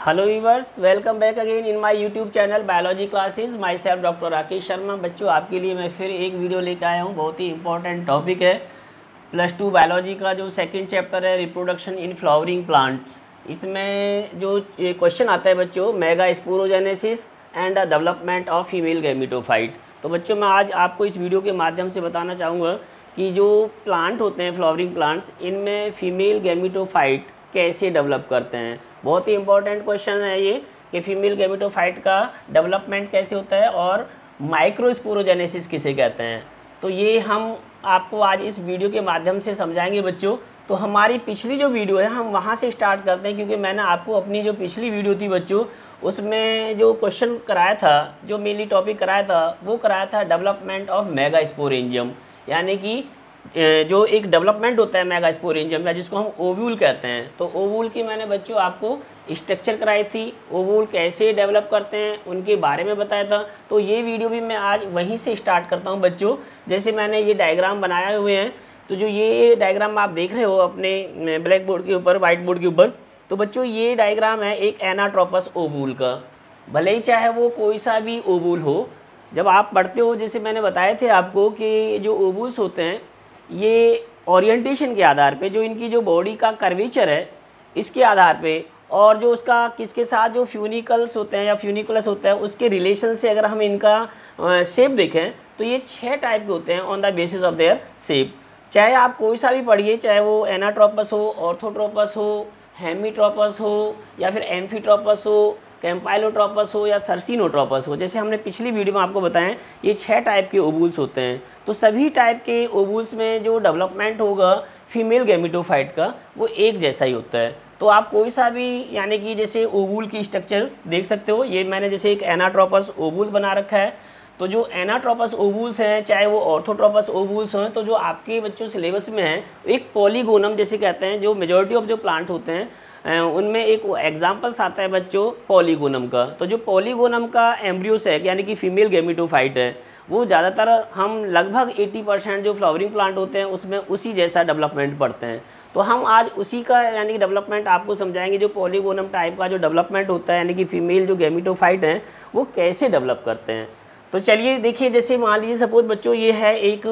Hello viewers, welcome back again in my YouTube channel biology classes. Myself doctor Rakesh Sharma. बच्चों, आपके लिए मैं फिर एक वीडियो लेकर आया हूँ। बहुत ही इंपॉर्टेंट टॉपिक है +2 बायोलॉजी का जो सेकंड चैप्टर है, रिप्रोडक्शन इन फ्लावरिंग प्लांट्स। इसमें जो क्वेश्चन आता है बच्चों, mega sporogenesis and the development of female gametophyte. तो बच्चों, मैं आज आपको इस वीडियो के माध्यम से बताना चाहूँगा कि जो प्लांट होते हैं फ्लावरिंग प्लांट्स, इनमें फीमेल गैमेटोफाइट कैसे डेवलप करते हैं। बहुत ही इंपॉर्टेंट क्वेश्चन है ये कि फीमेल गैमेटोफाइट का डेवलपमेंट कैसे होता है और माइक्रोस्पोरोजेनेसिस किसे कहते हैं। तो ये हम आपको आज इस वीडियो के माध्यम से समझाएंगे बच्चों। तो हमारी पिछली जो वीडियो है हम वहाँ से स्टार्ट करते हैं, क्योंकि मैंने आपको अपनी जो पिछली वीडियो थी बच्चों, उसमें जो क्वेश्चन कराया था, जो मेनली टॉपिक कराया था, वो कराया था डेवलपमेंट ऑफ मेगास्पोरेंजियम, यानी कि जो एक डेवलपमेंट होता है मेगास्पोरेंजियम या जिसको हम ओव्यूल कहते हैं। तो ओव्यूल की मैंने बच्चों आपको स्ट्रक्चर कराई थी, ओव्यूल कैसे डेवलप करते हैं उनके बारे में बताया था। तो ये वीडियो भी मैं आज वहीं से स्टार्ट करता हूँ बच्चों। जैसे मैंने ये डायग्राम बनाए हुए हैं, तो जो ये डायग्राम आप देख रहे हो अपने ब्लैक बोर्ड के ऊपर, वाइट बोर्ड के ऊपर, तो बच्चों ये डायग्राम है एक एनाट्रोपस ओव्यूल का। भले ही चाहे वो कोई सा भी ओव्यूल हो, जब आप पढ़ते हो, जैसे मैंने बताए थे आपको कि जो ओव्यूल्स होते हैं ये ओरिएंटेशन के आधार पे, जो इनकी जो बॉडी का कर्वेचर है इसके आधार पे, और जो उसका किसके साथ जो फ्यूनिकल्स होते हैं या फ्यूनिकुलस होता है उसके रिलेशन से अगर हम इनका शेप देखें तो ये 6 टाइप के होते हैं on the basis of their shape. चाहे आप कोई सा भी पढ़िए, चाहे वो एनाट्रोपस हो, ऑर्थोट्रोपस हो, हेमीट्रोपस हो, या फिर एम्फीट्रोपस हो, कैम्पाइलोट्रोपस हो या सर्सिनोट्रोपस हो। जैसे हमने पिछली वीडियो में आपको बताएं, ये 6 टाइप के ओव्यूल्स होते हैं। तो सभी टाइप के ओव्यूल्स में जो डेवलपमेंट होगा फीमेल गैमेटोफाइट का, वो एक जैसा ही होता है। तो आप कोई सा भी, यानी कि जैसे ओव्यूल की स्ट्रक्चर देख सकते हो। ये मैंने जैसे एक एनाट्रोपस ओव्यूल बना रखा है। तो जो एनाट्रोपस ओव्यूल्स हैं, चाहे वो ऑर्थोट्रोपस ओव्यूल्स हों, तो जो आपके बच्चों सिलेबस में है एक पॉलीगोनम जैसे कहते हैं, जो मेजॉरिटी ऑफ जो प्लांट होते हैं उनमें एक एग्जाम्पल्स आता है बच्चों पॉलीगोनम का। तो जो पॉलीगोनम का एम्ब्रियो सेक यानी कि फीमेल गैमेटोफाइट है, वो ज़्यादातर हम लगभग 80% जो फ्लावरिंग प्लांट होते हैं उसमें उसी जैसा डेवलपमेंट पढ़ते हैं। तो हम आज उसी का यानी कि डेवलपमेंट आपको समझाएंगे, जो पॉलीगोनम टाइप का जो डेवलपमेंट होता है, यानी कि फीमेल जो गैमेटोफाइट हैं वो कैसे डेवलप करते हैं। तो चलिए देखिए, जैसे मान लीजिए सपोज बच्चों ये है एक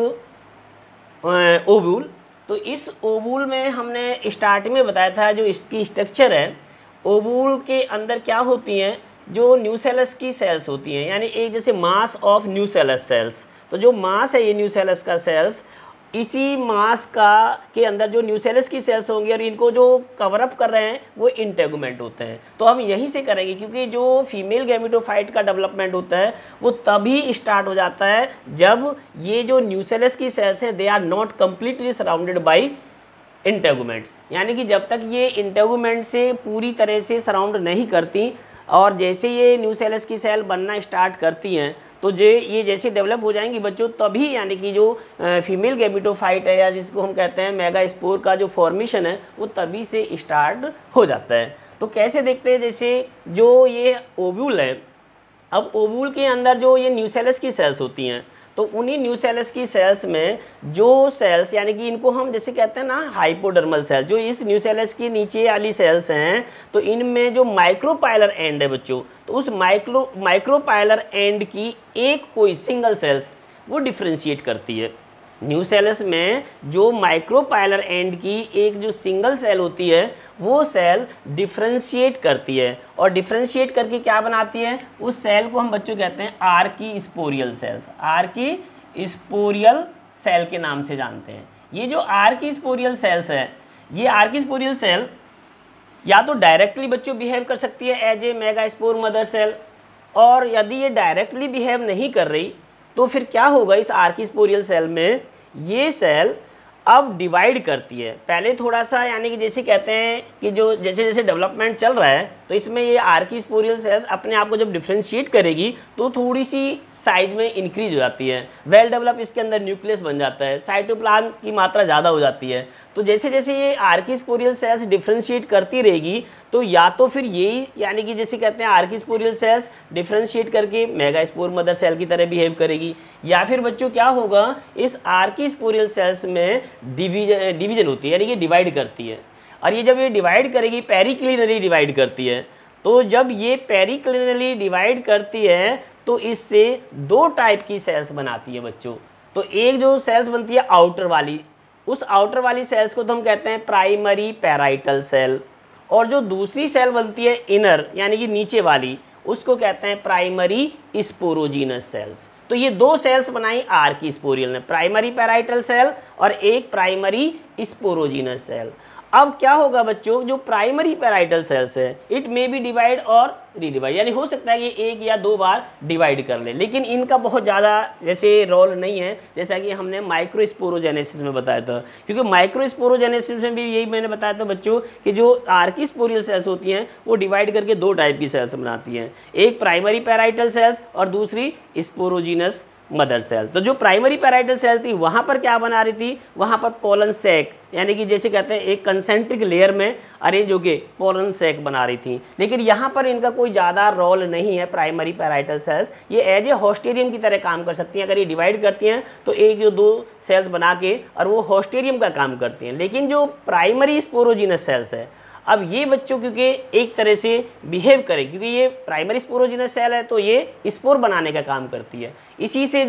ओव्यूल। तो इस ओव्यूल में हमने स्टार्टिंग में बताया था जो इसकी स्ट्रक्चर है, ओव्यूल के अंदर क्या होती हैं, जो न्यूसेलस की सेल्स होती हैं, यानी एक जैसे मास ऑफ न्यूसेलस सेल्स। तो जो मास है ये न्यूसेलस का सेल्स, इसी मास का के अंदर जो न्यूसेलस की सेल्स होंगी और इनको जो कवर अप कर रहे हैं वो इंटेगुमेंट होते हैं। तो हम यहीं से करेंगे, क्योंकि जो फीमेल गैमेटोफाइट का डेवलपमेंट होता है वो तभी स्टार्ट हो जाता है जब ये जो न्यूसेलस की सेल्स हैं they are not completely surrounded by integuments, यानी कि जब तक ये इंटेगुमेंट से पूरी तरह से सराउंड नहीं करती, और जैसे ये न्यूसेलस की सेल बनना स्टार्ट करती हैं तो ये जैसे डेवलप हो जाएंगी बच्चों, तभी यानी कि जो फीमेल गैमेटोफाइट है या जिसको हम कहते हैं मेगास्पोर का जो फॉर्मेशन है वो तभी से स्टार्ट हो जाता है। तो कैसे देखते हैं, जैसे जो ये ओव्यूल है, अब ओव्यूल के अंदर जो ये न्यूसेलस की सेल्स होती हैं, तो उन्हीं न्यूसेलस की सेल्स में जो सेल्स, यानी कि इनको हम जैसे कहते हैं ना हाइपोडर्मल सेल, जो इस न्यूसेलस की नीचे वाली सेल्स हैं, तो इनमें जो माइक्रोपाइलर एंड है बच्चों, तो उस माइक्रोपाइलर एंड की एक कोई सिंगल सेल्स वो डिफ्रेंशिएट करती है। न्यूसेलस में जो माइक्रोपाइलर एंड की एक जो सिंगल सेल होती है वो सेल डिफ्रेंशिएट करती है, और डिफ्रेंशिएट करके क्या बनाती है, उस सेल को हम बच्चों कहते हैं आर्कीस्पोरियल सेल्स। आर्कीस्पोरियल सेल के नाम से जानते हैं। ये जो आर्कीस्पोरियल सेल्स है, ये आर्कीस्पोरियल सेल या तो डायरेक्टली बच्चों बिहेव कर सकती है as a megaspore mother cell, और यदि ये डायरेक्टली बिहेव नहीं कर रही तो फिर क्या होगा, इस आर्कीस्पोरियल सेल में ये सेल अब डिवाइड करती है। पहले थोड़ा सा, यानी कि जैसे कहते हैं कि जो जैसे जैसे डेवलपमेंट चल रहा है, तो इसमें ये आर्कीस्पोरियल सेल्स अपने आप को जब डिफ्रेंशिएट करेगी तो थोड़ी सी साइज में इंक्रीज हो जाती है, वेल डेवलप इसके अंदर न्यूक्लियस बन जाता है, साइटोप्लाज्म की मात्रा ज़्यादा हो जाती है। तो जैसे जैसे ये आर्कीस्पोरियल सेल्स डिफ्रेंशिएट करती रहेगी, तो या तो फिर यही, यानी कि जैसे कहते हैं आर्कीस्पोरियल सेल्स डिफ्रेंशिएट करके मेगास्पोर मदर सेल की तरह बिहेव करेगी, या फिर बच्चों क्या होगा, इस आर्कीस्पोरियल सेल्स में डिवीजन होती है, यानी कि डिवाइड करती है। और ये जब ये डिवाइड करेगी, पेरिक्लिनरी डिवाइड करती है, तो जब ये पेरिक्लिनली डिवाइड करती है तो इससे दो टाइप की सेल्स बनाती है बच्चों। तो एक जो सेल्स बनती है आउटर वाली, उस आउटर वाली सेल्स को तो हम कहते हैं प्राइमरी पैराइटल सेल, और जो दूसरी सेल बनती है इनर यानी कि नीचे वाली, उसको कहते हैं प्राइमरी स्पोरोजीनस सेल्स। तो ये दो सेल्स बनाई आर्किस्पोरियल ने, प्राइमरी पैराइटल सेल और एक प्राइमरी स्पोरोजीनस सेल। अब क्या होगा बच्चों, जो प्राइमरी पैराइटल सेल्स है इट मे बी डिवाइड और रीडिवाइड, यानी हो सकता है कि एक या दो बार डिवाइड कर ले, लेकिन इनका बहुत ज़्यादा जैसे रोल नहीं है जैसा कि हमने माइक्रोस्पोरोजेनेसिस में बताया था। क्योंकि माइक्रोस्पोरोजेनेसिस में भी यही मैंने बताया था बच्चों कि जो आर्किस्पोरियल सेल्स होती हैं वो डिवाइड करके दो टाइप की सेल्स बनाती हैं, एक प्राइमरी पैराइटल सेल्स और दूसरी स्पोरोजीनस मदर सेल। तो जो प्राइमरी पैराइटल सेल थी वहाँ पर क्या बना रही थी, वहाँ पर पोलन सैक यानी कि जैसे कहते हैं एक कंसेंट्रिक लेयर में अरेंज होके पोलन सैक बना रही थी। लेकिन यहाँ पर इनका कोई ज़्यादा रोल नहीं है प्राइमरी पैराइटल सेल्स, ये एज ए होस्टेरियम की तरह काम कर सकती हैं। अगर ये डिवाइड करती हैं तो एक या दो सेल्स बना के और वो होस्टेरियम का काम करती हैं। लेकिन जो प्राइमरी स्पोरोजीनस सेल्स है, अब ये बच्चों क्योंकि एक तरह से बिहेव करे, क्योंकि ये प्राइमरी स्पोरोजीनस सेल है तो ये स्पोर बनाने का काम करती है। इसी से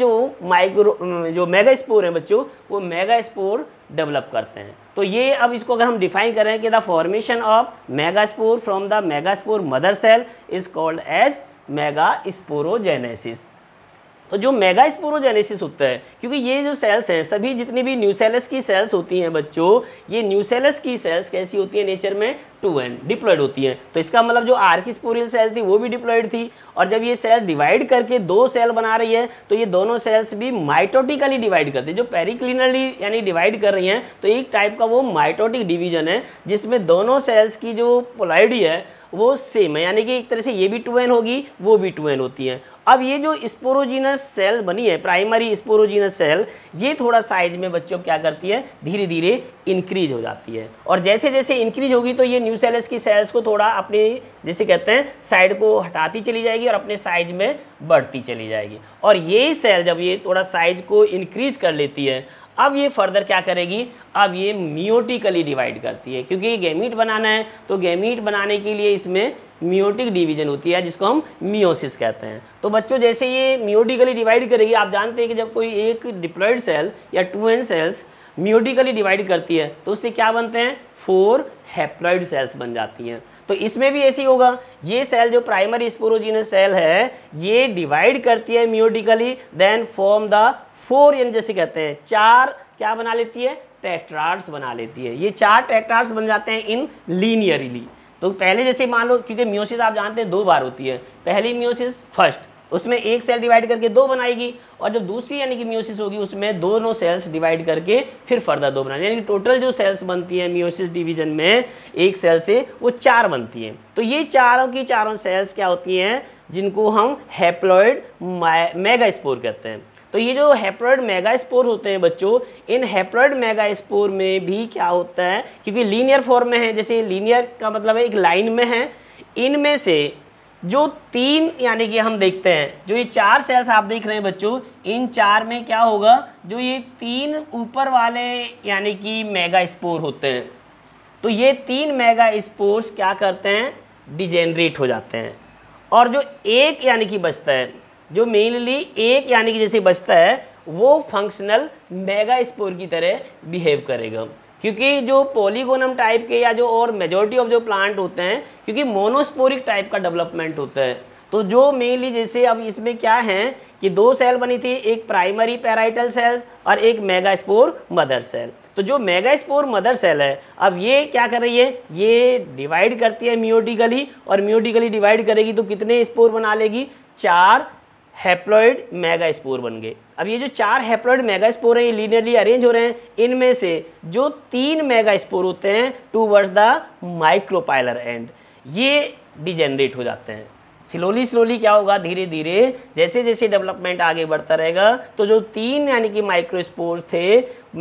जो मेगा स्पोर है बच्चों, वो मेगा स्पोर डेवलप करते हैं। तो ये अब इसको अगर हम डिफाइन करें कि the formation of mega spore from the mega spore mother cell is called as mega sporogenesis. तो जो मेगा स्पोरोजेनेसिस होता है, क्योंकि ये जो सेल्स हैं सभी जितनी भी न्यूसेलस की सेल्स होती हैं बच्चों, ये न्यूसेलस की सेल्स कैसी होती है नेचर में 2n डिप्लॉयड होती हैं। तो इसका मतलब जो आर्किस्पोरियल सेल थी वो भी डिप्लॉयड थी, और जब ये सेल डिवाइड करके दो सेल बना रही है तो ये दोनों सेल्स भी माइटोटिकली डिवाइड करती है। जो पेरिक्लिनली यानी डिवाइड कर रही हैं तो एक टाइप का वो माइटोटिक डिवीजन है जिसमें दोनों सेल्स की जो पोलैरिटी है वो सेम है, यानी कि एक तरह से ये भी 2n होगी वो भी 2n होती है। अब ये जो स्पोरोजीनस सेल बनी है प्राइमरी स्पोरोजीनस सेल, ये थोड़ा साइज में बच्चों क्या करती है, धीरे धीरे इंक्रीज हो जाती है, और जैसे जैसे इंक्रीज होगी तो ये न्यूसेलस की सेल्स को थोड़ा अपने जैसे कहते हैं साइड को हटाती चली जाएगी और अपने साइज में बढ़ती चली जाएगी। और यही सेल जब ये थोड़ा साइज को इंक्रीज कर लेती है, अब ये फर्दर क्या करेगी, अब ये मियोटिकली डिवाइड करती है। क्योंकि गैमीट बनाना है तो गैमीट बनाने के लिए इसमें मियोटिक डिवीजन होती है जिसको हम मियोसिस कहते हैं। तो बच्चों जैसे ये मियोटिकली डिवाइड करेगी, आप जानते हैं कि जब कोई एक डिप्लॉयड सेल या 2n सेल्स मियोटिकली डिवाइड करती है तो उससे क्या बनते हैं, 4 हैप्लॉइड सेल्स बन जाती हैं। तो इसमें भी ऐसी होगा, ये सेल जो प्राइमरी स्पोरोजीनस सेल है ये डिवाइड करती है मियोटिकली, देन फॉर्म द 4 यानी जैसे कहते हैं 4 क्या बना लेती है, टेट्राड्स बना लेती है। ये 4 टेट्राड्स बन जाते हैं इन लीनियरली। तो पहले जैसे मान लो, क्योंकि मियोसिस आप जानते हैं 2 बार होती है, पहली मियोसिस फर्स्ट उसमें एक सेल डिवाइड करके 2 बनाएगी, और जब दूसरी यानी कि मियोसिस होगी उसमें दोनों सेल्स डिवाइड करके फिर फर्दर 2 बनाएगी, यानी कि टोटल जो सेल्स बनती हैं मियोसिस डिवीजन में एक सेल से वो 4 बनती हैं। तो ये चारों की चारों सेल्स क्या होती हैं, जिनको हम हैप्लॉइड मेगास्पोर कहते हैं। तो ये जो हैप्लॉइड मेगास्पोर होते हैं बच्चों, इन हैप्लॉइड मेगास्पोर में भी क्या होता है, क्योंकि लीनियर फॉर्म में है, जैसे लीनियर का मतलब है एक लाइन में है, इनमें से जो 3 यानी कि हम देखते हैं जो ये 4 सेल्स आप देख रहे हैं बच्चों, इन 4 में क्या होगा, जो ये 3 ऊपर वाले यानी कि मेगास्पोर होते हैं, तो ये 3 मेगास्पोर्स क्या करते हैं, डिजेनरेट हो जाते हैं। और जो एक यानी कि बचता है, जो मेनली एक यानी कि जैसे बचता है, वो फंक्शनल मेगास्पोर की तरह बिहेव करेगा। क्योंकि जो पॉलीगोनम टाइप के या जो और मेजॉरिटी ऑफ जो प्लांट होते हैं, क्योंकि मोनोस्पोरिक टाइप का डेवलपमेंट होता है, तो जो मेनली जैसे अब इसमें क्या है कि 2 सेल बनी थी, एक प्राइमरी पैराइटल सेल्स और एक मेगास्पोर मदर सेल। तो जो मेगास्पोर मदर सेल है, अब ये क्या कर रही है, ये डिवाइड करती है मियोटिकली, और मियोटिकली डिवाइड करेगी तो कितने स्पोर बना लेगी, 4 हैप्लॉइड मेगास्पोर बन गए। अब ये जो 4 हैप्लॉइड मेगास्पोर हैं ये लीनियरली अरेंज हो रहे हैं, इनमें से जो 3 मेगास्पोर होते हैं टूवर्ड्स द माइक्रोपाइलर एंड, ये डिजेनरेट हो जाते हैं। स्लोली क्या होगा, धीरे धीरे जैसे जैसे डेवलपमेंट आगे बढ़ता रहेगा, तो जो 3 यानी कि माइक्रोस्पोर थे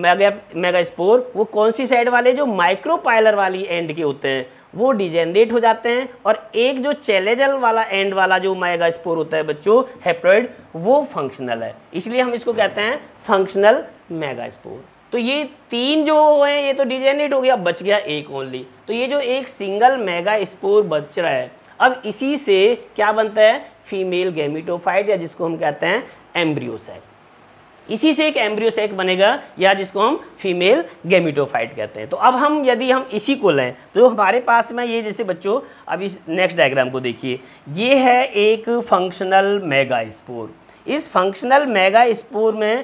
मेगास्पोर, वो कौन सी साइड वाले, जो माइक्रोपाइलर वाली एंड के होते हैं, वो डिजेनरेट हो जाते हैं। और एक जो चैलेजल वाला एंड वाला जो मेगास्पोर होता है बच्चों हैप्लॉइड, वो फंक्शनल है, इसलिए हम इसको कहते हैं फंक्शनल मेगास्पोर। तो ये 3 जो हैं ये तो डिजेनरेट हो गया, बच गया एक ओनली। तो ये जो एक सिंगल मेगास्पोर बच रहा है, अब इसी से क्या बनता है, फीमेल गैमेटोफाइट, या जिसको हम कहते हैं एम्ब्रियो सैक। इसी से एक एम्ब्रियो सैक बनेगा, या जिसको हम फीमेल गैमेटोफाइट कहते हैं। तो अब हम यदि हम इसी को लें तो हमारे पास में ये, जैसे बच्चों अब इस नेक्स्ट डायग्राम को देखिए, ये है एक फंक्शनल मेगास्पोर। इस फंक्शनल मेगास्पोर में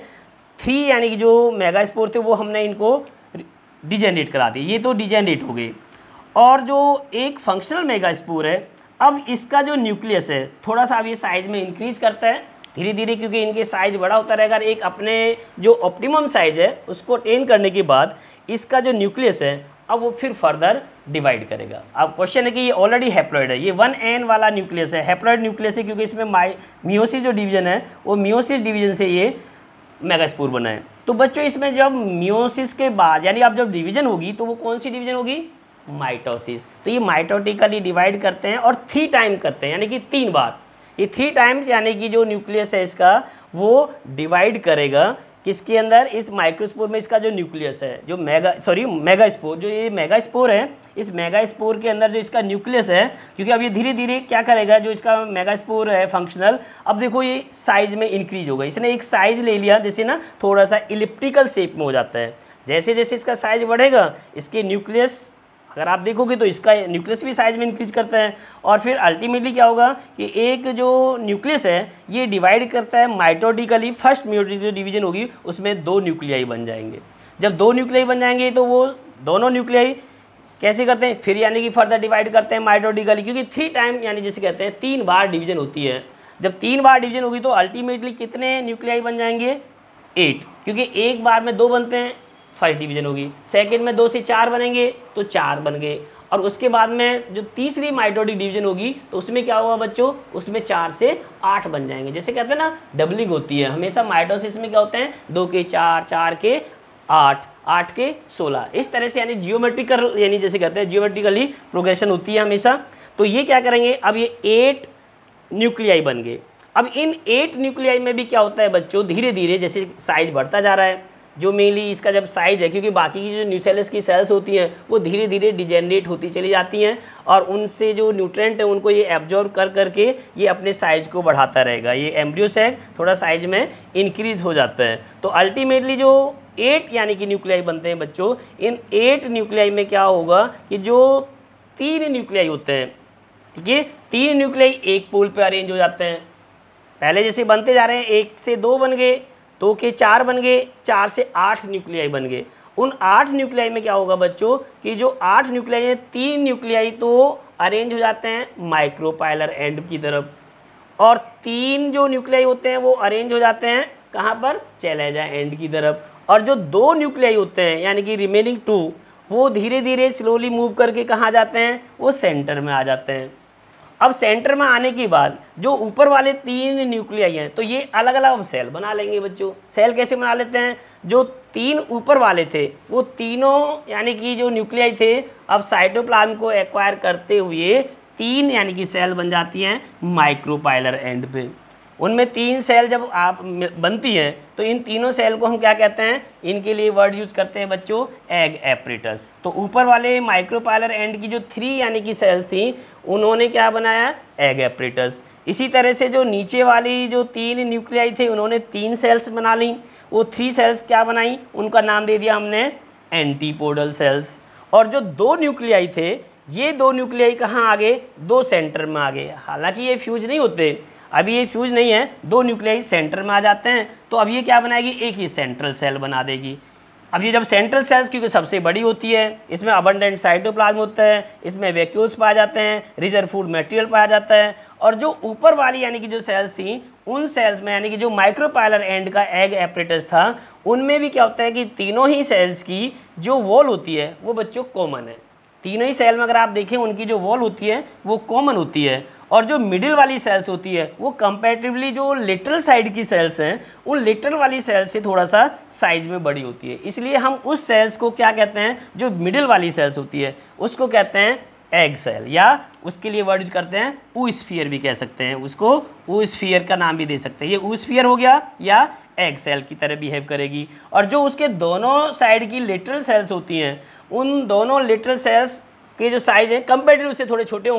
3 यानी कि जो मेगास्पोर थे वो हमने इनको डिजेनरेट करा दिए, ये तो डिजेनरेट हो गए। और जो एक फंक्शनल मेगास्पोर है, अब इसका जो न्यूक्लियस है थोड़ा सा अब ये साइज में इंक्रीज करता है धीरे धीरे, क्योंकि इनके साइज बड़ा होता रहेगा। एक अपने जो ऑप्टिमम साइज है उसको अटेन करने के बाद इसका जो न्यूक्लियस है अब वो फिर फर्दर डिवाइड करेगा। अब क्वेश्चन है कि ये ऑलरेडी हैप्लॉइड है, ये 1n वाला न्यूक्लियस है, हैप्लॉइड न्यूक्लियस है, क्योंकि इसमें मियोसिस जो डिवीजन है वो मियोसिस डिवीजन से ये मेगास्पोर बना है। तो बच्चों इसमें जब मियोसिस के बाद यानी अब जब डिवीजन होगी तो वो कौन सी डिवीजन होगी, माइटोसिस। तो ये माइटोटिकली डिवाइड करते हैं और 3 टाइम करते हैं, यानी कि 3 बार। ये 3 टाइम्स यानी कि जो न्यूक्लियस है इसका वो डिवाइड करेगा किसके अंदर, इस माइक्रोस्पोर में। इसका जो न्यूक्लियस है जो मेगास्पोर, जो ये मेगास्पोर है, इस मेगास्पोर के अंदर जो इसका न्यूक्लियस है, क्योंकि अब ये धीरे धीरे क्या करेगा, जो इसका मेगास्पोर है फंक्शनल, अब देखो ये साइज में इंक्रीज होगा। इसने एक साइज ले लिया, जैसे ना थोड़ा सा इलिप्टिकल शेप में हो जाता है। जैसे जैसे इसका साइज बढ़ेगा इसके न्यूक्लियस, अगर आप देखोगे तो इसका न्यूक्लियस भी साइज में इंक्रीज करता है। और फिर अल्टीमेटली क्या होगा कि एक जो न्यूक्लियस है ये डिवाइड करता है माइटोटिकली। फर्स्ट मियोटिक डिवीजन होगी उसमें 2 न्यूक्लियाई बन जाएंगे। जब 2 न्यूक्लियाई बन जाएंगे तो वो दोनों न्यूक्लियाई कैसे करते हैं, फिर यानी कि फर्दर डिवाइड करते हैं माइटोटिकली, क्योंकि 3 टाइम यानी जैसे कहते हैं 3 बार डिवीजन होती है। जब 3 बार डिवीजन होगी तो अल्टीमेटली कितने न्यूक्लियाई बन जाएंगे, 8, क्योंकि एक बार में 2 बनते हैं, फर्स्ट डिवीजन होगी। सेकंड में 2 से 4 बनेंगे तो 4 बन गए। और उसके बाद में जो तीसरी माइटोटिक डिवीजन होगी तो उसमें क्या होगा बच्चों, उसमें 4 से 8 बन जाएंगे। जैसे कहते हैं ना डबलिंग होती है हमेशा माइटोसिस में, क्या होते हैं 2 के 4, 4 के 8, 8 के 16, इस तरह से यानी जियोमेट्रिकल, यानी जैसे कहते हैं जियोमेट्रिकली प्रोग्रेशन होती है हमेशा। तो ये क्या करेंगे, अब ये 8 न्यूक्लियाई बन गए। अब इन 8 न्यूक्लियाई में भी क्या होता है बच्चों, धीरे धीरे जैसे साइज बढ़ता जा रहा है, जो मेनली इसका जब साइज है, क्योंकि बाकी की जो न्यूसेलस की सेल्स होती हैं वो धीरे धीरे डिजेनरेट होती चली जाती हैं और उनसे जो न्यूट्रेंट है उनको ये एब्जॉर्ब कर करके ये अपने साइज को बढ़ाता रहेगा। ये एम्ब्रियो सैक थोड़ा साइज में इंक्रीज हो जाता है। तो अल्टीमेटली जो 8 यानी कि न्यूक्लियाई बनते हैं बच्चों, इन 8 न्यूक्लियाई में क्या होगा कि जो 3 न्यूक्लियाई होते हैं, ठीक है, 3 न्यूक्लियाई एक पोल पे अरेंज हो जाते हैं। पहले जैसे बनते जा रहे हैं 1 से 2 बन गए, 2 के 4 बन गए, 4 से 8 न्यूक्लियाई बन गए। उन 8 न्यूक्लियाई में क्या होगा बच्चों कि जो 8 न्यूक्लियाई हैं, 3 न्यूक्लियाई तो अरेंज हो जाते हैं माइक्रोपाइलर एंड की तरफ, और 3 जो न्यूक्लियाई होते हैं वो अरेंज हो जाते हैं कहाँ पर, चैलेंजा एंड की तरफ। और जो 2 न्यूक्लियाई होते हैं यानी कि रिमेनिंग 2, वो धीरे धीरे स्लोली मूव करके कहाँ जाते हैं, वो सेंटर में आ जाते हैं। अब सेंटर में आने के बाद जो ऊपर वाले 3 न्यूक्लियाई हैं तो ये अलग अलग सेल बना लेंगे बच्चों। सेल कैसे बना लेते हैं, जो 3 ऊपर वाले थे वो तीनों यानी कि जो न्यूक्लियाई थे अब साइटोप्लाज्म को एक्वायर करते हुए 3 यानी कि सेल बन जाती हैं माइक्रोपाइलर एंड पे। उनमें 3 सेल जब आप बनती हैं तो इन तीनों सेल को हम क्या कहते हैं, इनके लिए वर्ड यूज करते हैं बच्चों एग एपरेटस। तो ऊपर वाले माइक्रोपाइलर एंड की जो 3 यानी कि सेल्स थी उन्होंने क्या बनाया, एग एपरेटस। इसी तरह से जो नीचे वाली जो 3 न्यूक्लियाई थे उन्होंने 3 सेल्स बना ली, वो 3 सेल्स क्या बनाई, उनका नाम दे दिया हमने एंटीपोडल सेल्स। और जो 2 न्यूक्लियाई थे ये 2 न्यूक्लियाई कहाँ आ गए, 2 सेंटर में आ गए। हालांकि ये फ्यूज नहीं होते, अभी ये फ्यूज नहीं है, 2 न्यूक्लियाई सेंटर में आ जाते हैं। तो अब ये क्या बनाएगी, एक ही सेंट्रल सेल बना देगी। अब ये जब सेंट्रल सेल्स क्योंकि सबसे बड़ी होती है, इसमें अबंडेंट साइटोप्लाज्म होता है, इसमें वैक्यूल्स पाए जाते हैं, रिजर्व फूड मटेरियल पाया जाता है। और जो ऊपर वाली यानी कि जो सेल्स थी उन सेल्स में यानी कि जो माइक्रोपाइलर एंड का एग एपरेटस था उनमें भी क्या होता है कि तीनों ही सेल्स की जो वॉल होती है वो बच्चों कॉमन है। तीनों ही सेल में अगर आप देखें उनकी जो वॉल होती है वो कॉमन होती है। और जो मिडिल वाली सेल्स होती है वो कंपैरेटिवली जो लेटरल साइड की सेल्स हैं उन लेटरल वाली सेल्स से थोड़ा सा साइज में बड़ी होती है। इसलिए हम उस सेल्स को क्या कहते हैं, जो मिडिल वाली सेल्स होती है उसको कहते हैं एग सेल, या उसके लिए वर्ड यूज करते हैं ऊस्फीयर भी कह सकते हैं, उसको ऊस्फीयर का नाम भी दे सकते हैं। ये ऊस्फीयर हो गया या एग सेल की तरह बिहेव करेगी। और जो उसके दोनों साइड की लेटरल सेल्स होती हैं उन दोनों लेटरल सेल्स के जो साइज है कंपेरेटिव से थोड़े छोटे होंगे,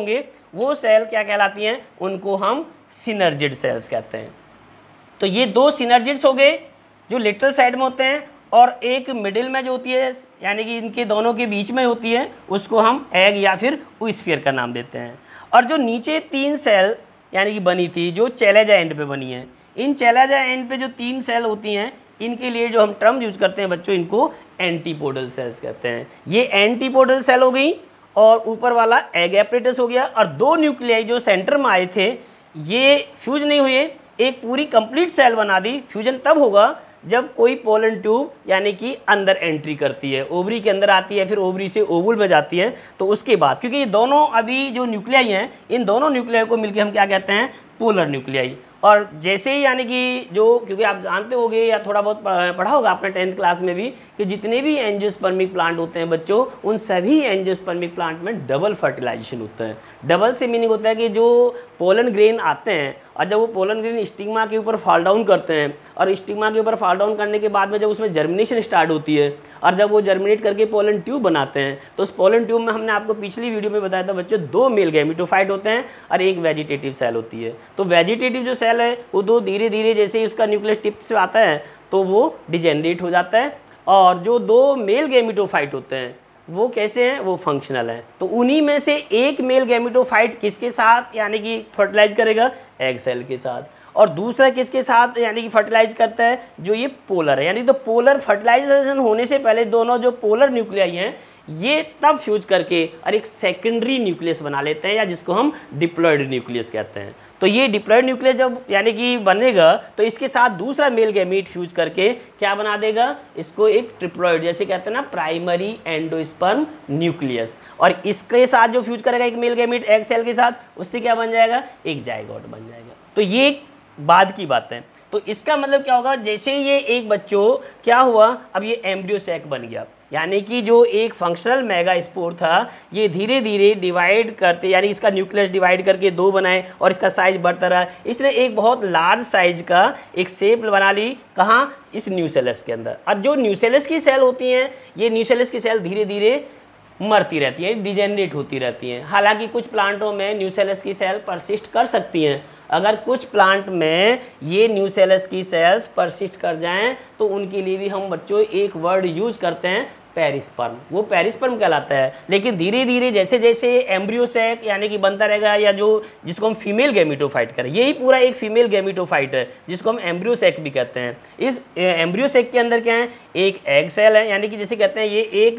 वो सेल क्या कहलाती हैं, उनको हम सिनर्जिड सेल्स कहते हैं। तो ये दो सिनर्जिड्स हो गए जो लिटरल साइड में होते हैं, और एक मिडिल में जो होती है यानी कि इनके दोनों के बीच में होती है, उसको हम एग या फिर ओस्फियर का नाम देते हैं। और जो नीचे 3 सेल यानी कि बनी थी जो चैलेजा एंड पे बनी है, इन चैलेजा एंड पे जो 3 सेल होती हैं, इनके लिए जो हम टर्म यूज करते हैं बच्चों, इनको एंटीपोडल सेल्स कहते हैं। ये एंटीपोडल सेल हो गई, और ऊपर वाला एग एपरेटस हो गया। और 2 न्यूक्लियाई जो सेंटर में आए थे ये फ्यूज नहीं हुए, एक पूरी कंप्लीट सेल बना दी। फ्यूजन तब होगा जब कोई पोलन ट्यूब यानी कि अंदर एंट्री करती है, ओवरी के अंदर आती है, फिर ओवरी से ओवुल में जाती है, तो उसके बाद, क्योंकि ये दोनों अभी जो न्यूक्लियाई हैं, इन दोनों न्यूक्लियाई को मिलकर हम क्या कहते हैं, पोलर न्यूक्लियाई। और जैसे ही यानी कि जो, क्योंकि आप जानते होंगे या थोड़ा बहुत पढ़ा होगा आपने 10th क्लास में भी, कि जितने भी एंजियोस्पर्मिक प्लांट होते हैं बच्चों, उन सभी एंजियोस्पर्मिक प्लांट में डबल फर्टिलाइजेशन होता है। डबल से मीनिंग होता है कि जो पोलन ग्रेन आते हैं, और जब वो पोलन ग्रेन स्टिग्मा के ऊपर फॉल डाउन करते हैं, और स्टिग्मा के ऊपर फॉल डाउन करने के बाद में जब उसमें जर्मिनेशन स्टार्ट होती है, और जब वो जर्मिनेट करके पोलन ट्यूब बनाते हैं, तो उस पोलन ट्यूब में हमने आपको पिछली वीडियो में बताया था बच्चों, 2 मेल गैमेटोफाइट होते हैं और एक वेजिटेटिव सेल होती है। तो वेजिटेटिव जो सेल है वो दो धीरे धीरे जैसे ही उसका न्यूक्लियस टिप से आता है तो वो डिजेनरेट हो जाता है, और जो 2 मेल गैमेटोफाइट होते हैं वो कैसे हैं, वो फंक्शनल हैं। तो उन्हीं में से एक मेल गैमेटोफाइट किसके साथ यानी कि फर्टिलाइज करेगा, एग सेल के साथ, और दूसरा किसके साथ यानी कि फर्टिलाइज करता है, जो ये पोलर है। यानी तो पोलर फर्टिलाइजेशन होने से पहले दोनों जो पोलर न्यूक्लियाई हैं ये तब फ्यूज करके और एक सेकेंडरी न्यूक्लियस बना लेते हैं, या जिसको हम डिप्लॉयड न्यूक्लियस कहते हैं। तो ये डिप्लॉयड न्यूक्लियस जब यानी कि बनेगा तो इसके साथ दूसरा मेल गैमीट फ्यूज करके क्या बना देगा, इसको एक ट्रिप्लॉयड, जैसे कहते हैं ना प्राइमरी एंडोस्पर्म न्यूक्लियस, और इसके साथ जो फ्यूज करेगा एक मेल गैमीट एग सेल के साथ, उससे क्या बन जाएगा, एक जाइगोट बन जाएगा। तो ये बाद की बात है। तो इसका मतलब क्या होगा, जैसे ये एक बच्चों क्या हुआ, अब ये एम्ब्रियो सैक बन गया, यानी कि जो एक फंक्शनल मेगास्पोर था ये धीरे धीरे डिवाइड करते, यानी इसका न्यूक्लियस डिवाइड करके 2 बनाए और इसका साइज बढ़ता रहा, इसने एक बहुत लार्ज साइज का एक शेप बना ली, कहाँ, इस न्यूसेलस के अंदर। अब जो न्यूसेलस की सेल होती हैं, ये न्यूसेलस की सेल धीरे धीरे मरती रहती है, डिजेनरेट होती रहती हैं। हालांकि कुछ प्लांटों में न्यूसेलस की सेल परसिस्ट कर सकती हैं। अगर कुछ प्लांट में ये न्यूसेलस की सेल्स परसिस्ट कर जाएं तो उनके लिए भी हम बच्चों एक वर्ड यूज करते हैं, पेरिस्पर्म, वो पेरिस्पर्म कहलाता है। लेकिन धीरे धीरे जैसे जैसे एम्ब्रियो सैक यानी कि बनता रहेगा, या जो जिसको हम फीमेल गैमेटोफाइट करें, यही पूरा एक फीमेल गैमेटोफाइट है जिसको हम एम्ब्रियो सैक भी कहते हैं। इस एम्ब्रियो सैक के अंदर क्या है, एक एग सेल है, यानी कि जैसे कहते हैं ये एक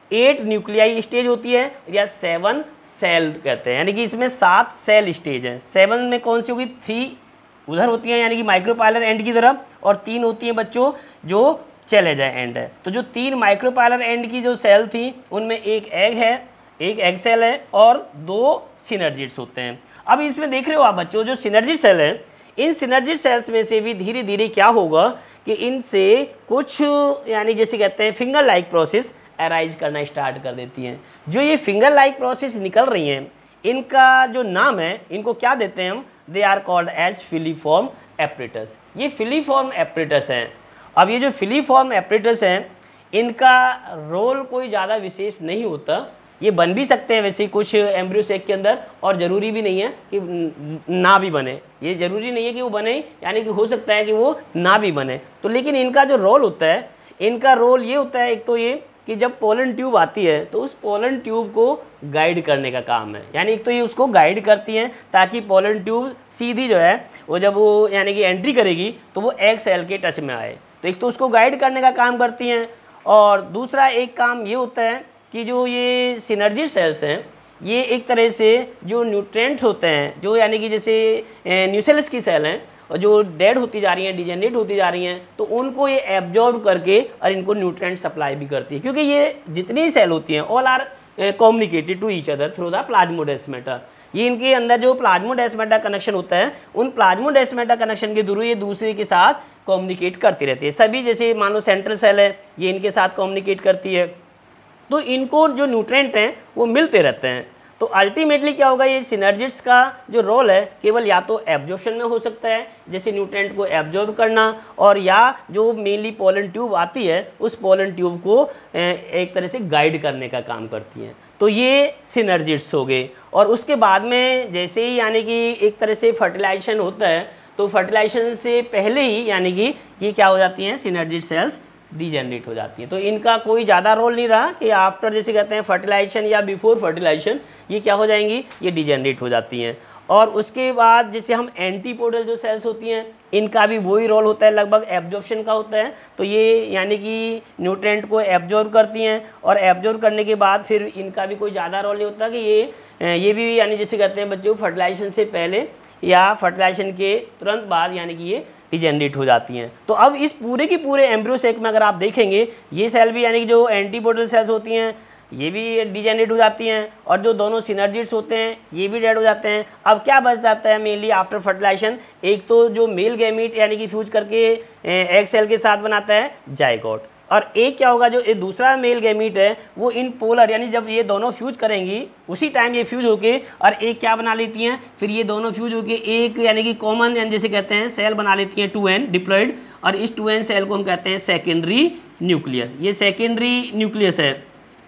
8 न्यूक्लियाई स्टेज होती है, या 7 सेल कहते हैं, यानी कि इसमें 7 सेल स्टेज हैं। 7 में कौन सी होगी, 3 उधर होती हैं यानी कि माइक्रोपाइलर एंड की तरफ, और 3 होती हैं बच्चों जो चैलेजा एंड है। तो जो 3 माइक्रोपाइलर एंड की जो सेल थी उनमें एक एग है, एक एग सेल है, और 2 सिनर्जिड्स होते हैं। अब इसमें देख रहे हो आप बच्चों, जो सिनर्जिड सेल है, इन सिनर्जिड सेल्स में से भी धीरे धीरे क्या होगा कि इनसे कुछ यानी जैसे कहते हैं फिंगर लाइक प्रोसेस अराइज करना स्टार्ट कर देती हैं। जो ये फिंगर लाइक प्रोसेस निकल रही हैं, इनका जो नाम है, इनको क्या देते हैं हम, they are called as filiform apparatus. ये फिलीफॉर्म एपरेटस हैं। अब ये जो फिलीफॉर्म एपरेटस हैं, इनका रोल कोई ज़्यादा विशेष नहीं होता, ये बन भी सकते हैं वैसे कुछ एम्ब्रियो सैक के अंदर, और ज़रूरी भी नहीं है कि ना भी बने, ये ज़रूरी नहीं है कि वो बने, यानी कि हो सकता है कि वो ना भी बने। तो लेकिन इनका जो रोल होता है, इनका रोल ये होता है, एक तो ये कि जब पोलन ट्यूब आती है तो उस पोलन ट्यूब को गाइड करने का काम है, यानी एक तो ये उसको गाइड करती हैं ताकि पोलन ट्यूब सीधी जो है वो जब वो यानी कि एंट्री करेगी तो वो एग सेल के टच में आए। तो एक तो उसको गाइड करने का काम करती हैं, और दूसरा एक काम ये होता है कि जो ये सिनर्जिड सेल्स हैं, ये एक तरह से जो न्यूट्रिएंट्स होते हैं, जो यानी कि जैसे न्यूसेलस की सेल हैं और जो डेड होती जा रही हैं, डिजेनरेट होती जा रही हैं, तो उनको ये एब्जॉर्ब करके और इनको न्यूट्रिएंट सप्लाई भी करती है, क्योंकि ये जितनी सेल होती हैं all are communicated to each other through the plasmodesmata. ये इनके अंदर जो प्लाज्मोडेस्माटा कनेक्शन होता है, उन प्लाज्मोडेस्माटा कनेक्शन के थ्रू ये दूसरे के साथ कम्युनिकेट करती रहती है। सभी जैसे मान लो सेंट्रल सेल है, ये इनके साथ कम्युनिकेट करती है, तो इनको जो न्यूट्रिएंट हैं वो मिलते रहते हैं। तो अल्टीमेटली क्या होगा, ये सिनर्जिड्स का जो रोल है केवल या तो एब्जॉर्प्शन में हो सकता है, जैसे न्यूट्रेंट को एब्जॉर्ब करना, और या जो मेनली पोलन ट्यूब आती है उस पोलन ट्यूब को एक तरह से गाइड करने का काम करती हैं। तो ये सिनर्जिड्स हो गए। और उसके बाद में जैसे ही यानी कि एक तरह से फर्टिलाइजेशन होता है, तो फर्टिलाइजेशन से पहले ही यानी कि ये क्या हो जाती हैं, सिनर्जिड सेल्स डिजेनरेट हो जाती हैं। तो इनका कोई ज़्यादा रोल नहीं रहा कि आफ्टर जैसे कहते हैं फर्टिलाइजेशन या बिफोर फर्टिलाइजेशन ये क्या हो जाएंगी, ये डिजेनरेट हो जाती हैं। और उसके बाद जैसे हम एंटीपोडल जो सेल्स होती हैं इनका भी वही रोल होता है, लगभग एब्जॉर्प्शन का होता है। तो ये यानी कि न्यूट्रेंट को एब्जॉर्ब करती हैं, और एब्जॉर्ब करने के बाद फिर इनका भी कोई ज़्यादा रोल नहीं होता कि ये भी यानी जैसे कहते हैं बच्चों फर्टिलाइजेशन से पहले या फर्टिलाइजेशन के तुरंत बाद यानी कि ये डिजेनरेट हो जाती हैं। तो अब इस पूरे की पूरे एम्ब्रियो सेक में अगर आप देखेंगे ये सेल भी यानी कि जो एंटीपोडल सेल्स होती हैं ये भी डिजेनरेट हो जाती हैं, और जो दोनों सिनर्जिड्स होते हैं ये भी डेड हो जाते हैं। अब क्या बच जाता है मेनली आफ्टर फर्टिलाइजेशन, एक तो जो मेल गैमीट यानी कि फ्यूज करके एग सेल के साथ बनाता है जाइगोट, और एक क्या होगा जो ये दूसरा मेल गैमीट है वो इन पोलर यानी जब ये दोनों फ्यूज करेंगी उसी टाइम ये फ्यूज होके और एक क्या बना लेती हैं, फिर ये दोनों फ्यूज होके एक यानी कि कॉमन यानी जैसे कहते हैं सेल बना लेती हैं 2n डिप्लॉयड, और इस 2n सेल को हम कहते हैं सेकेंडरी न्यूक्लियस। ये सेकेंडरी न्यूक्लियस है।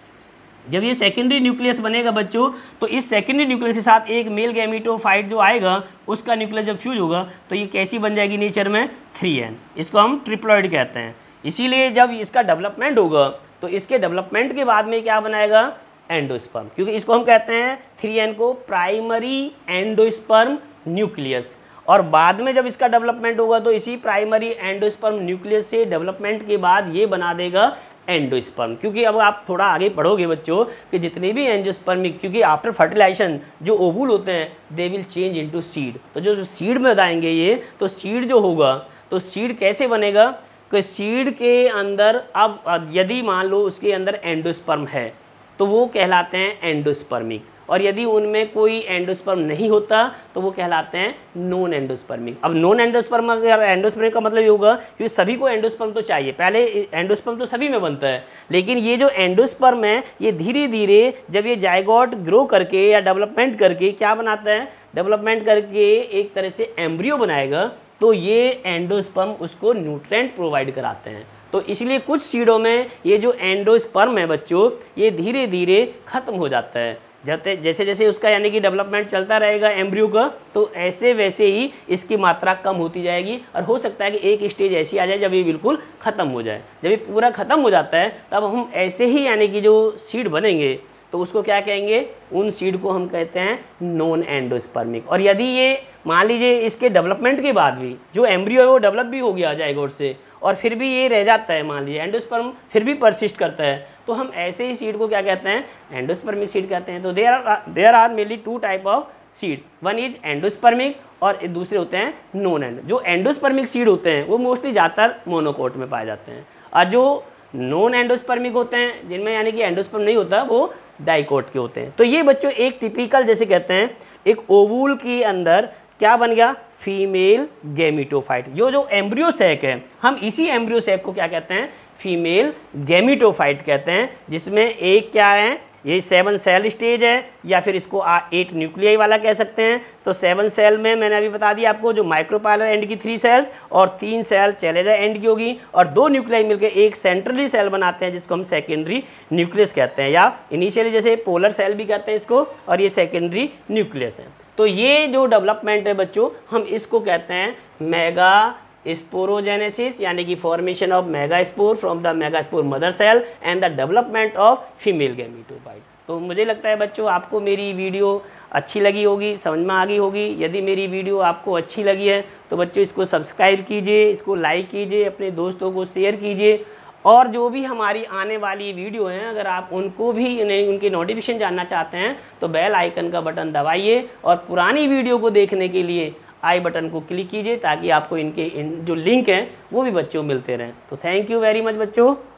जब ये सेकेंडरी न्यूक्लियस बनेगा बच्चों, तो इस सेकेंडरी न्यूक्लियस के साथ एक मेल गैमीटोफाइट जो आएगा उसका न्यूक्लियस जब फ्यूज होगा तो ये कैसी बन जाएगी नेचर में 3n, इसको हम ट्रिप्लॉइड कहते हैं। इसीलिए जब इसका डेवलपमेंट होगा तो इसके डेवलपमेंट के बाद में क्या बनाएगा, एंडोस्पर्म, क्योंकि इसको हम कहते हैं 3n को प्राइमरी एंडोस्पर्म न्यूक्लियस। और बाद में जब इसका डेवलपमेंट होगा तो इसी प्राइमरी एंडोस्पर्म न्यूक्लियस से डेवलपमेंट के बाद ये बना देगा एंडोस्पर्म। क्योंकि अब आप थोड़ा आगे पढ़ोगे बच्चों कि जितने भी एंडोस्पर्मिक, क्योंकि आफ्टर फर्टिलाइजेशन जो ओवुल होते हैं they will change into seed, तो जो सीड में बताएंगे ये, तो सीड जो होगा तो सीड कैसे बनेगा कि सीड के अंदर अब यदि मान लो उसके अंदर एंडोस्पर्म है तो वो कहलाते हैं एंडोस्पर्मिक, और यदि उनमें कोई एंडोस्पर्म नहीं होता तो वो कहलाते हैं नॉन एंडोस्पर्मिक। अब नॉन एंडोस्पर्म, अगर एंडोस्पर्मिक का मतलब ये होगा कि सभी को एंडोस्पर्म तो चाहिए, पहले एंडोस्पर्म तो सभी में बनता है, लेकिन ये जो एंडोस्पर्म है ये धीरे धीरे जब ये जाइगोट ग्रो करके या डेवलपमेंट करके क्या बनाता है, डेवलपमेंट करके एक तरह से एम्ब्रियो बनाएगा, तो ये एंडोस्पर्म उसको न्यूट्रेंट प्रोवाइड कराते हैं। तो इसलिए कुछ सीडों में ये जो एंडोस्पर्म है बच्चों ये धीरे धीरे खत्म हो जाता है। जैसे जैसे उसका यानी कि डेवलपमेंट चलता रहेगा एम्ब्रियो का, तो ऐसे वैसे ही इसकी मात्रा कम होती जाएगी, और हो सकता है कि एक स्टेज ऐसी आ जाए जब ये बिल्कुल ख़त्म हो जाए। जब ये पूरा ख़त्म हो जाता है तब हम ऐसे ही यानी कि जो सीड बनेंगे तो उसको क्या कहेंगे, उन सीड को हम कहते हैं नॉन एंडोस्पर्मिक। और यदि ये मान लीजिए इसके डेवलपमेंट के बाद भी जो एम्ब्रियो है वो डेवलप भी हो गया जाइगोट से, और फिर भी ये रह जाता है, मान लीजिए एंडोस्पर्म फिर भी परसिस्ट करता है, तो हम ऐसे ही सीड को क्या कहते हैं, एंडोस्पर्मिक सीड कहते हैं। तो there are mainly 2 type of seed, one is endospermic और दूसरे होते हैं नॉन एंड। जो एंडोस्पर्मिक सीड होते हैं वो मोस्टली ज़्यादातर मोनोकोट में पाए जाते हैं, और जो नॉन एंडोस्पर्मिक होते हैं जिनमें यानी कि एंडोस्पर्म नहीं होता वो डाइकोट के होते हैं। तो ये बच्चों एक टिपिकल जैसे कहते हैं एक ओवूल के अंदर क्या बन गया, फीमेल गैमीटोफाइट। जो एम्ब्रियो सेक है हम इसी एम्ब्रियो सेक को क्या कहते हैं, फीमेल गैमीटोफाइट कहते हैं, जिसमें एक क्या है, ये 7 सेल स्टेज है, या फिर इसको 8 न्यूक्लियाई वाला कह सकते हैं। तो 7 सेल में मैंने अभी बता दिया आपको जो माइक्रोपाइलर एंड की 3 सेल्स और 3 सेल चैलेजा एंड की होगी, और 2 न्यूक्लियाई मिलकर एक सेंट्रली सेल बनाते हैं जिसको हम सेकेंडरी न्यूक्लियस कहते हैं, या इनिशियली जैसे पोलर सेल भी कहते हैं इसको, और ये सेकेंडरी न्यूक्लियस है। तो ये जो डेवलपमेंट है बच्चों हम इसको कहते हैं मेगा स्पोरोजेनेसिस, यानी कि formation of megaspore from the megaspore mother cell and the development of female gametophyte. तो मुझे लगता है बच्चों आपको मेरी वीडियो अच्छी लगी होगी, समझ में आ गई होगी। यदि मेरी वीडियो आपको अच्छी लगी है तो बच्चों इसको सब्सक्राइब कीजिए, इसको लाइक कीजिए, अपने दोस्तों को शेयर कीजिए, और जो भी हमारी आने वाली वीडियो हैं अगर आप उनको भी उनकी नोटिफिकेशन जानना चाहते हैं तो बेल आइकन का बटन दबाइए, और पुरानी वीडियो को देखने के लिए आई बटन को क्लिक कीजिए ताकि आपको इनके जो लिंक हैं वो भी बच्चों मिलते रहें। तो थैंक यू वेरी मच बच्चों।